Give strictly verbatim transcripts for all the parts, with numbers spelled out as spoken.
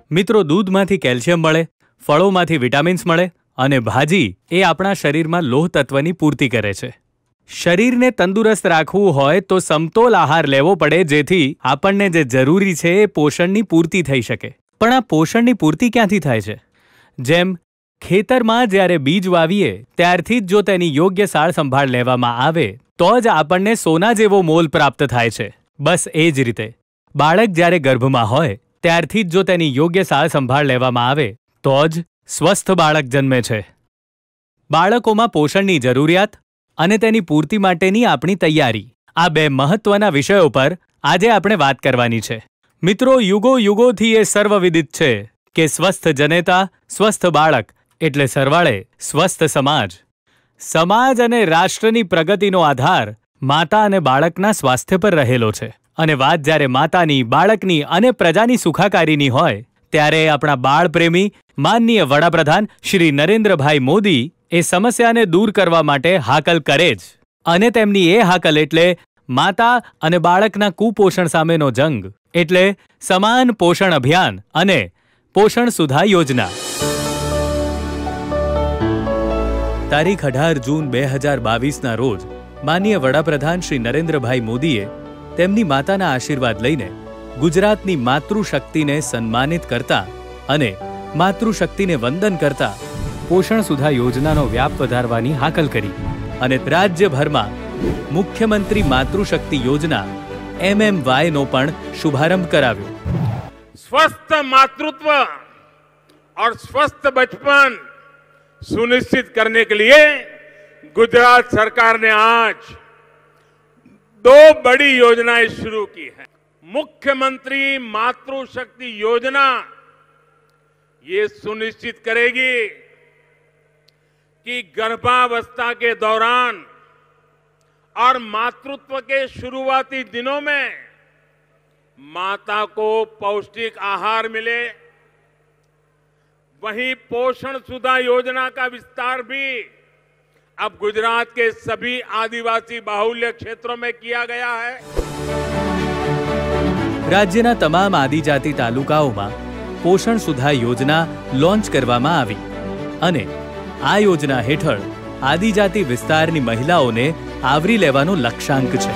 મિત્રો, દૂધમાંથી કેલ્શિયમ મળે, ફળોમાંથી વિટામિન્સ મળે અને ભાજી એ આપણા શરીરમાં લોહ તત્વની પૂર્તિ કરે છે. શરીરને તંદુરસ્ત રાખવું હોય તો સમતોલ આહાર લેવો પડે, જેથી આપણને જે જરૂરી છે એ પોષણની પૂર્તિ થઈ શકે. પણ આ પોષણની પૂર્તિ ક્યાંથી થાય છે? જેમ ખેતરમાં જ્યારે બીજ વાવીએ ત્યારથી જ જો તેની યોગ્ય સાર સંભાળ લેવામાં આવે તો જ આપણને સોના જેવો મોલ પ્રાપ્ત થાય છે. બસ એ જ રીતે બાળક જ્યારે ગર્ભમાં હોય ત્યારથી જ જો તેની યોગ્ય સાર સંભાળ લેવામાં આવે તો જ સ્વસ્થ બાળક જન્મે છે. બાળકોમાં પોષણની જરૂરિયાત અને તેની પૂર્તિ માટેની આપણી તૈયારી, આ બે મહત્વના વિષયો પર આજે આપણે વાત કરવાની છે. મિત્રો, યુગો યુગોથી એ સર્વવિદિત છે કે સ્વસ્થ જનેતા સ્વસ્થ બાળક એટલે સરવાળે સ્વસ્થ સમાજ. સમાજ અને રાષ્ટ્રની પ્રગતિનો આધાર માતા અને બાળકના સ્વાસ્થ્ય પર રહેલો છે. અને વાત જ્યારે માતાની, બાળકની અને પ્રજાની સુખાકારીની હોય ત્યારે આપણા બાળપ્રેમી માનનીય વડાપ્રધાન શ્રી નરેન્દ્રભાઈ મોદી એ સમસ્યાને દૂર કરવા માટે હાકલ કરે જ. અને તેમની એ હાકલ એટલે માતા અને બાળકના કુપોષણ સામેનો જંગ, એટલે સમાન પોષણ અભિયાન અને પોષણ સુધા યોજના. તારીખ અઢાર જૂન બે હજાર બાવીસના રોજ માનનીય વડાપ્રધાન શ્રી નરેન્દ્રભાઈ મોદીએ તેમની માતાના આશીર્વાદ લઈને ગુજરાતની માતૃશક્તિને સન્માનિત કરતા અને માતૃશક્તિને વંદન કરતા પોષણ સુધા યોજનાનો વ્યાપ વધારવાની હાકલ કરી અને રાજ્યભરમાં મુખ્યમંત્રી માતૃશક્તિ યોજના એમ એમ વાય નો પણ શુભારંભ કરાવ્યો. स्वस्थ मातृत्व और स्वस्थ बचपन सुनिश्चित करने के लिए गुजरात सरकार ने आज दो बड़ी योजनाएं शुरू की है. मुख्यमंत्री मातृशक्ति योजना ये सुनिश्चित करेगी कि गर्भावस्था के दौरान और मातृत्व के शुरुआती दिनों में माता को पौष्टिक आहार मिले. वहीं पोषण सुधा योजना का विस्तार भी अब गुजरात के सभी आदिवासी बाहुल्य क्षेत्रों में किया गया है. राज्यना तमाम आदिजाति तालुकाओं पोषण सुधा योजना लॉन्च करवामां आवी अने आ योजना हेठळ आदिजाति विस्तारनी महिलाओने आवरी लेवानो लक्ष्यांक छे.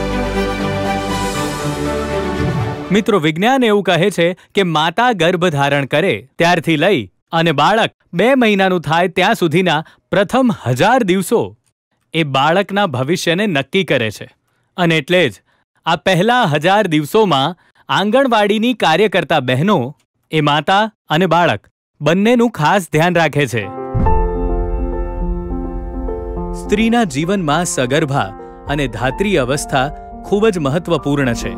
मित्रों, विज्ञान एवुं कहे छे के माता गर्भ धारण करे त्यारथी लई अने बाळक बे महीनानुं थाय त्यां सुधीना प्रथम हजार दिवसो ए बाळकना भविष्यने नक्की करे छे. अने एटले ज आ पहला हजार दिवसोमां आंगणवाडीनी कार्यकर्ता बहनों ए माता अने बाळक बंनेनुं खास ध्यान राखे छे. स्त्रीना जीवनमां सगर्भा अने धात्री अवस्था खूब ज महत्वपूर्ण छे.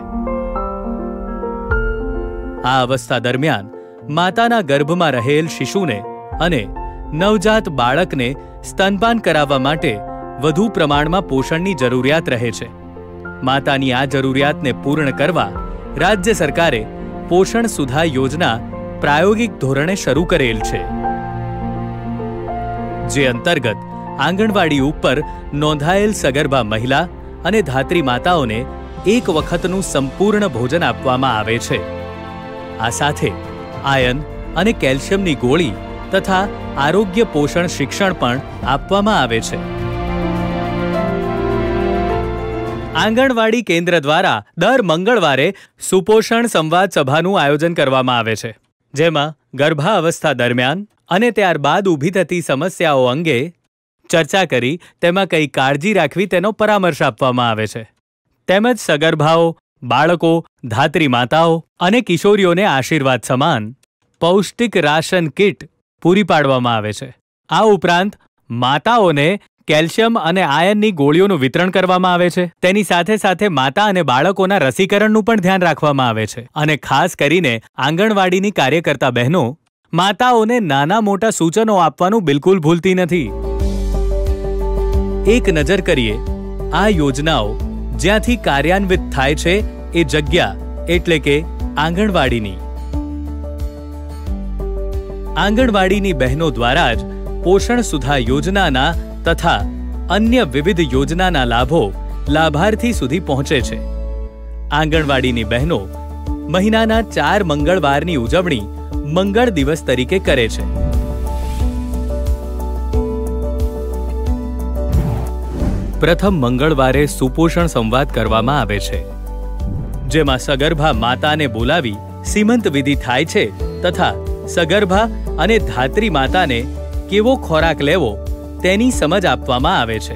आ अवस्था दरमियान माताना गर्भमां रहेल शिशुने अने नवजात बाळकने स्तनपान कराववा माटे वधु प्रमाणमां पोषणनी जरूरियात रहे छे. मातानी आ जरूरियातने पूर्ण करवा राज्य सरकारे पोषण सुधा योजना प्रायोगिक धोरणे शरू करेल छे, जे अंतर्गत आंगणवाड़ी उपर नोंधायेल सगर्भा महिला अने धात्री माताओने एक वखतनुं संपूर्ण भोजन आपवामां आवे छे. आ साथे आयन अने केल्शियमनी गोळी तथा आरोग्य पोषण शिक्षण पण आपवामां आवे छे. आंगणवाड़ी केन्द्र द्वारा दर मंगळवारे सुपोषण संवाद सभानुं आयोजन करवामां आवे छे, जेमां गर्भावस्था दरमियान अने त्यारबाद ऊभी थती समस्याओ अंगे चर्चा करी तेमां कई काळजी राखवी तेनो परामर्श आपवामां आवे छे. तेमज सगर्भाओ, बाळको, धात्री माताओ अने किशोरीओने आशीर्वाद समान पौष्टिक राशन किट पूरी पाडवामां आवे छे. आ उपरांत माताओने केल्शियम अने आयननी गोळीओनुं वितरण करवामां आवे छे. तेनी साथे साथे माता अने बाळकोना रसीकरणनुं पण ध्यान राखवामां आवे छे. अने खास करीने आंगणवाडीनी कार्यकर्ता बहनो माताओने नाना मोटा सूचनो आपवानुं बिलकुल भूलती नथी. एक नजर करीए आ योजनाओ ज्यांथी कार्यान्वित थाय छे ए जग्या एटले के आंगणवाडीनी. आंगणवाडीनी बहनों द्वारा ज पोषण सुधा योजनाना तथा अन्य विविध योजनाना लाभो लाभार्थी सुधी पहोंचे छे. आंगणवाडीनी बहनों महीनाना चार मंगळवारनी उजवणी મંગળ દિવસ તરીકે કરે છે. પ્રથમ મંગળવારે સુપોષણ સંવાદ કરવામાં આવે છે, જેમાં સગર્ભા માતાને બોલાવી સીમંત વિધિ થાય છે તથા સગર્ભા અને ધાત્રી માતાને કેવો ખોરાક લેવો તેની સમજ આપવામાં આવે છે.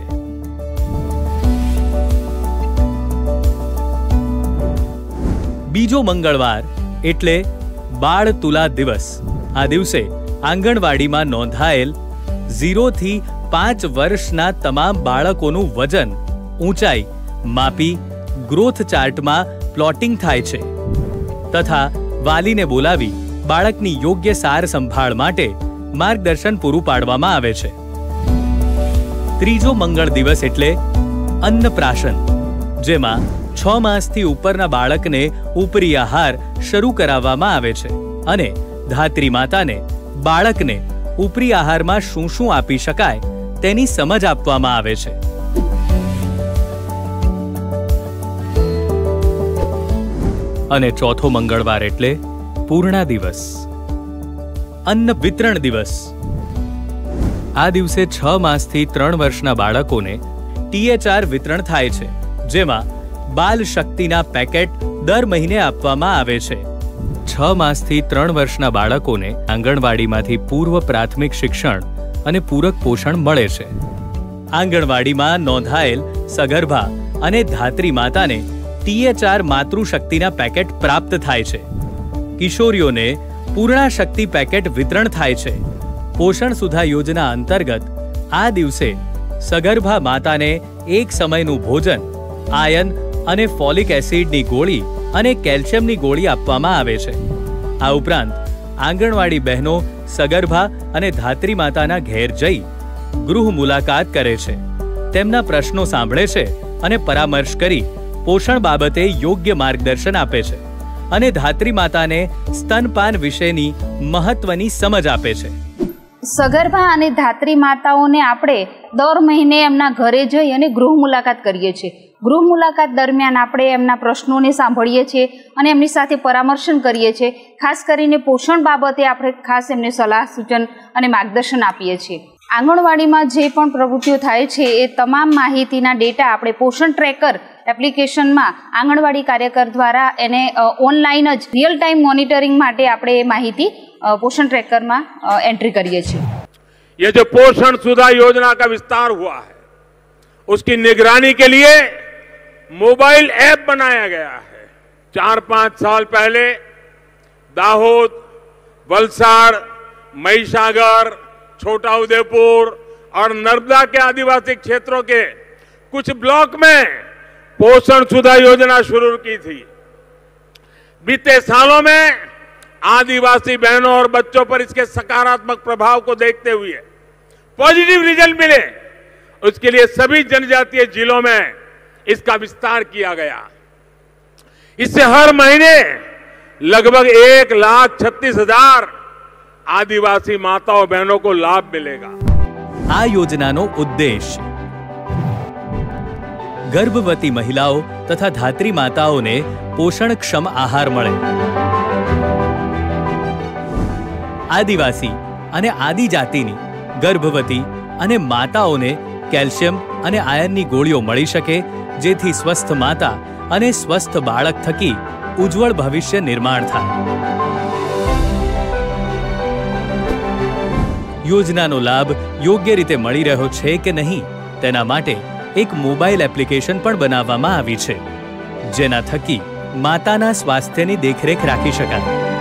બીજો મંગળવાર એટલે બાળ તુલા દિવસ. આ દિવસે આંગણવાડીમાં નોંધાયેલ ઝીરોથી પાંચ વર્ષના તમામ બાળકોનું વજન, ઊંચાઈ માપી ગ્રોથ ચાર્ટમાં પ્લોટિંગ થાય છે તથા વાલીને બોલાવી બાળકની યોગ્ય સાર સંભાળ માટે માર્ગદર્શન પૂરું પાડવામાં આવે છે. ત્રીજો મંગળ દિવસ એટલે અન્નપ્રાશન, જેમાં છ માસથી ઉપરના બાળકને ઉપરી આહાર શરૂ કરાવવામાં આવે છે અને ધાત્રી માતાને બાળકને ઉપરી આહારમાં શું શું આપી શકાય તેની સમજ આપવામાં આવે છે. અને ચોથો મંગળવાર એટલે પૂર્ણા દિવસ, અન્ન વિતરણ દિવસ. આ દિવસે છ માસથી ત્રણ વર્ષના બાળકોને ટીએચઆર વિતરણ થાય છે, જેમાં બાલ શક્તિના પેકેટ દર મહિને આપવામાં આવે છે. છ માસથી ત્રણ વર્ષના બાળકોને આંગણવાડીમાંથી પૂર્વ પ્રાથમિક શિક્ષણ અને પૂરક પોષણ મળે છે. આંગણવાડીમાં નોંધાયેલ સગર્ભા અને ધાત્રી માતાને ટીએચઆર માતૃશક્તિના પેકેટ પ્રાપ્ત થાય છે. કિશોરીઓને પૂર્ણા શક્તિ પેકેટ વિતરણ થાય છે. પોષણ સુધા યોજના અંતર્ગત આ દિવસે સગર્ભા માતાને એક સમયનું ભોજન, આયર્ન અને ફોલિક એસિડની ગોળી અને કેલ્શિયમની ગોળી આપવામાં આવે છે. આ ઉપરાંત આંગણવાડી બહેનો સગર્ભા અને ધાત્રી માતાના ઘેર જઈ ગૃહ મુલાકાત કરે છે, તેમના પ્રશ્નો સાંભળે છે અને પરામર્શ કરી પોષણ બાબતે યોગ્ય માર્ગદર્શન આપે છે અને ધાત્રી માતાને સ્તનપાન વિશેની મહત્વની સમજ આપે છે. સગર્ભા અને ધાત્રી માતાઓને આપણે દર મહિને એમના ઘરે જઈ અને ગૃહ મુલાકાત કરીએ છીએ. ગૃહ મુલાકાત દરમિયાન આપણે એમના પ્રશ્નોને સાંભળીએ છીએ અને એમની સાથે પરામર્શન કરીએ છીએ. ખાસ કરીને પોષણ બાબતે આપણે ખાસ એમને સલાહ સૂચન અને માર્ગદર્શન આપીએ છીએ. આંગણવાડીમાં જે પણ પ્રવૃત્તિઓ થાય છે એ તમામ માહિતીના ડેટા આપણે પોષણ ટ્રેકર એપ્લિકેશનમાં આંગણવાડી કાર્યકર દ્વારા એને ઓનલાઈન જ રિયલ ટાઈમ મોનિટરિંગ માટે આપણે એ માહિતી पोषण ट्रैकर में एंट्री करिए छे. ये जो पोषण सुधा योजना का विस्तार हुआ है, उसकी निगरानी के लिए मोबाइल ऐप बनाया गया है. चार पांच साल पहले दाहोद, वलसाड़, महिसागर, छोटा उदेपुर और नर्मदा के आदिवासी क्षेत्रों के कुछ ब्लॉक में पोषण सुधा योजना शुरू की थी. बीते सालों में आदिवासी बहनों और बच्चों पर इसके सकारात्मक प्रभाव को देखते हुए पॉजिटिव रिजल्ट मिले, उसके लिए सभी जनजातीय जिलों में इसका विस्तार किया गया. इससे हर महीने लगभग एक लाख छत्तीस हजार आदिवासी माताओं बहनों को लाभ मिलेगा. आ योजनाનો ઉદ્દેશ ગર્ભવતી મહિલાઓ તથા ધાત્રી માતાઓને પોષણક્ષમ આહાર મળે, આદિવાસી અને આદિજાતિની ગર્ભવતી અને માતાઓને કેલ્શિયમ અને આયર્નની ગોળીઓ મળી શકે, જેથી સ્વસ્થ માતા અને સ્વસ્થ બાળક થકી ઉજ્જવળ ભવિષ્ય નિર્માણ થાય. યોજનાનો લાભ યોગ્ય રીતે મળી રહ્યો છે કે નહીં તેના માટે એક મોબાઈલ એપ્લિકેશન પણ બનાવવામાં આવી છે, જેના થકી માતાના સ્વાસ્થ્યની દેખરેખ રાખી શકાય.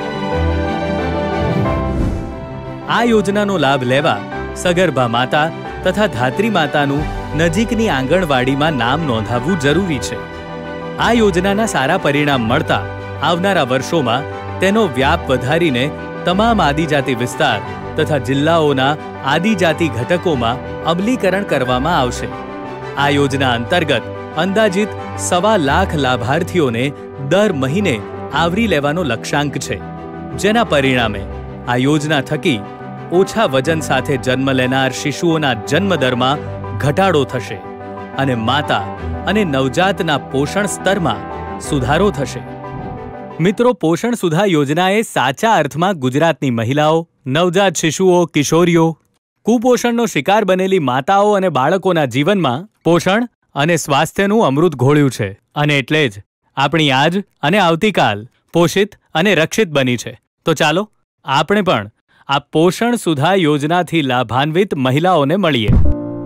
આ યોજનાનો લાભ લેવા સગર્ભા માતા તથા ધાત્રી માતાનું નજીકની આંગણવાડીમાં નામ નોંધાવવું જરૂરી છે. આ યોજનાના સારા પરિણામ મળતા આવનારા વર્ષોમાં તેનો વ્યાપ વધારીને તમામ આદિજાતિ વિસ્તાર તથા જિલ્લાઓના આદિજાતિ ઘટકોમાં અમલીકરણ કરવામાં આવશે. આ યોજના અંતર્ગત અંદાજિત સવા લાખ લાભાર્થીઓને દર મહિને આવરી લેવાનો લક્ષ્યાંક છે, જેના પરિણામે આ યોજના થકી ઓછા વજન સાથે જન્મ લેનાર શિશુઓના જન્મદરમાં ઘટાડો થશે અને માતા અને નવજાતના પોષણ સ્તરમાં સુધારો થશે. મિત્રો, પોષણ સુધા યોજના એ સાચા અર્થમાં ગુજરાતની મહિલાઓ, નવજાત શિશુઓ, કિશોરીઓ, કુપોષણનો શિકાર બનેલી માતાઓ અને બાળકોના જીવનમાં પોષણ અને સ્વાસ્થ્યનું અમૃત ઘોળ્યું છે. અને એટલે જ આપણી આજ અને આવતીકાલ પોષિત અને રક્ષિત બની છે. તો ચાલો આપણે પણ આ પોષણ સુધા યોજનાથી લાભાન્વિત મહિલાઓને મળીએ.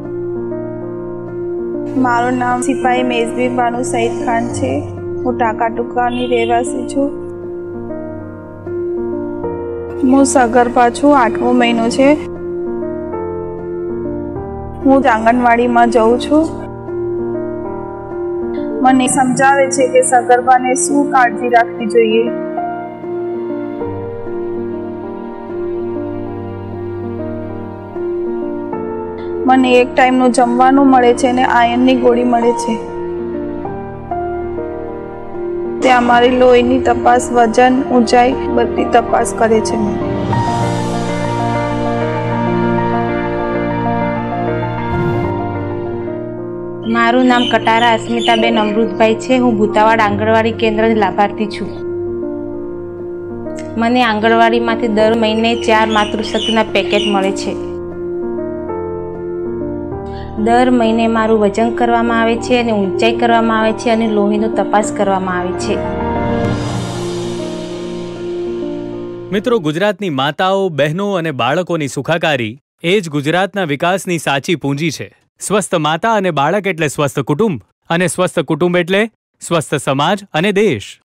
મારું નામ સિપાહી મેઝબી બાનુ સઈદ ખાન છે. હું ટાંકા ટુકાની રહેવાસી છું. હું સગર્ભા છું. આઠમો મહિનો છે. હું આંગણવાડીમાં જાઉં છું. મને સમજાવે છે કે સગર્ભાને શું કાળજી રાખવી જોઈએ. મને એક ટાઈમનું જમવાનું મળે છે અને આયર્નની ગોળી મળે છે. ત્યાં મારી લોહીની તપાસ, વજન, ઊંચાઈ બધી તપાસ કરે છે. મારું નામ કટારા અસ્મિતાબેન અમૃતભાઈ છે. હું ભૂતાવાડ આંગણવાડી કેન્દ્રની લાભાર્થી છું. મને આંગણવાડીમાંથી દર મહિને ચાર માતૃશક્તિના પેકેટ મળે છે. દર મહિને મારું વજન કરવામાં આવે છે અને ઊંચાઈ કરવામાં આવે છે અને લોહીનો તપાસ કરવામાં આવે છે. મિત્રો, ગુજરાતની માતાઓ, બહેનો અને બાળકોની સુખાકારી એ જ ગુજરાતના વિકાસની સાચી પૂંજી છે. સ્વસ્થ માતા અને બાળક એટલે સ્વસ્થ કુટુંબ, અને સ્વસ્થ કુટુંબ એટલે સ્વસ્થ સમાજ અને દેશ.